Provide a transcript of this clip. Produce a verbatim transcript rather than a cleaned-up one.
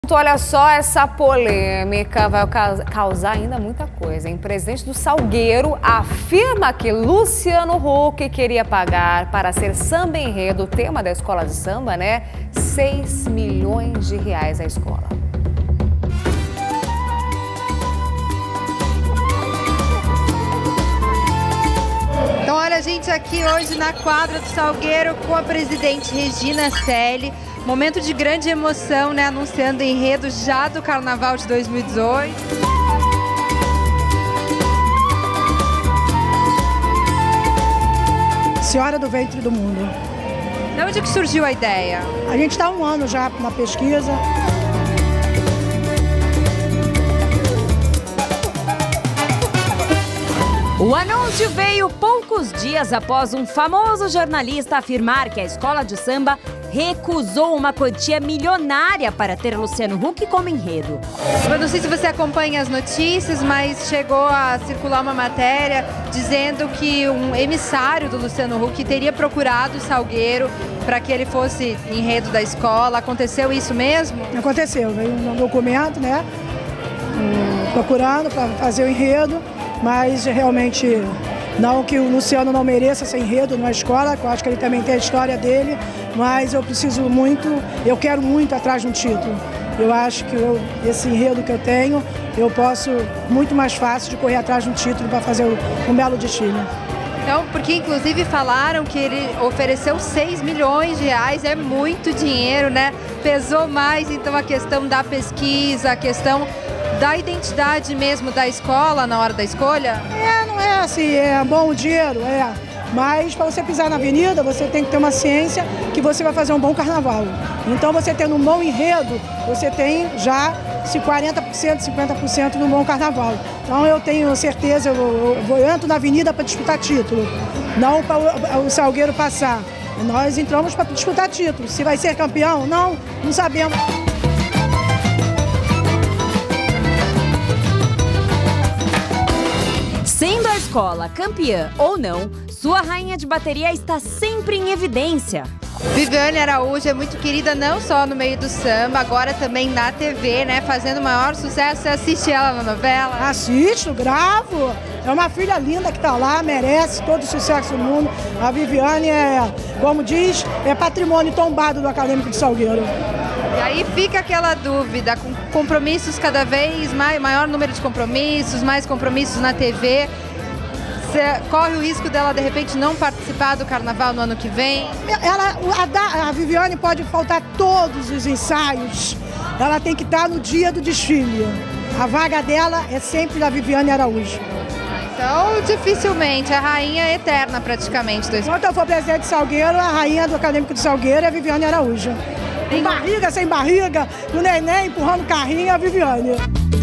Olha só, essa polêmica vai causar ainda muita coisa, hein? O presidente do Salgueiro afirma que Luciano Huck queria pagar para ser samba enredo, tema da escola de samba, né? seis milhões de reais à escola. Então, olha, a gente aqui hoje na quadra do Salgueiro com a presidente Regina Celli. Momento de grande emoção, né? Anunciando enredo já do Carnaval de dois mil e dezoito. Senhora do Ventre do Mundo. De onde que surgiu a ideia? A gente está há um ano já na pesquisa. O anúncio veio poucos dias após um famoso jornalista afirmar que a escola de samba recusou uma quantia milionária para ter Luciano Huck como enredo. Eu não sei se você acompanha as notícias, mas chegou a circular uma matéria dizendo que um emissário do Luciano Huck teria procurado o Salgueiro para que ele fosse enredo da escola. Aconteceu isso mesmo? Aconteceu, veio um documento, né? Procurando para fazer o enredo. Mas realmente não que o Luciano não mereça ser enredo numa escola, eu acho que ele também tem a história dele, mas eu preciso muito, eu quero muito atrás de um título. Eu acho que eu, esse enredo que eu tenho, eu posso muito mais fácil de correr atrás de um título para fazer um belo desfile. Então, porque inclusive falaram que ele ofereceu seis milhões de reais, é muito dinheiro, né? Pesou mais então a questão da pesquisa, a questão da identidade mesmo da escola na hora da escolha? É, não é assim, é bom o dinheiro, é. Mas para você pisar na avenida, você tem que ter uma ciência que você vai fazer um bom carnaval. Então você tendo um bom enredo, você tem já se quarenta por cento, cinquenta por cento no bom carnaval. Então eu tenho certeza, eu, eu, eu entro na avenida para disputar título, não para o, o Salgueiro passar. E nós entramos para disputar título. Se vai ser campeão, não, não sabemos. Sendo a escola campeã ou não, sua rainha de bateria está sempre em evidência. Viviane Araújo é muito querida não só no meio do samba, agora também na T V, né? Fazendo o maior sucesso. Você assiste ela na novela? Assisto, gravo. É uma filha linda que está lá, merece todo o sucesso do mundo. A Viviane é, como diz, é patrimônio tombado do Acadêmico de Salgueiro. E aí fica aquela dúvida, com compromissos cada vez mais, maior número de compromissos, mais compromissos na T V. Você corre o risco dela, de repente, não participar do carnaval no ano que vem? Ela, a, a Viviane pode faltar todos os ensaios. Ela tem que estar no dia do desfile. A vaga dela é sempre da Viviane Araújo. Então, dificilmente, a rainha eterna, praticamente. Do... Enquanto eu for presidente de Salgueiro, a rainha do Acadêmico de Salgueiro é a Viviane Araújo. Com barriga, sem barriga, o neném empurrando carrinho, é a Viviane.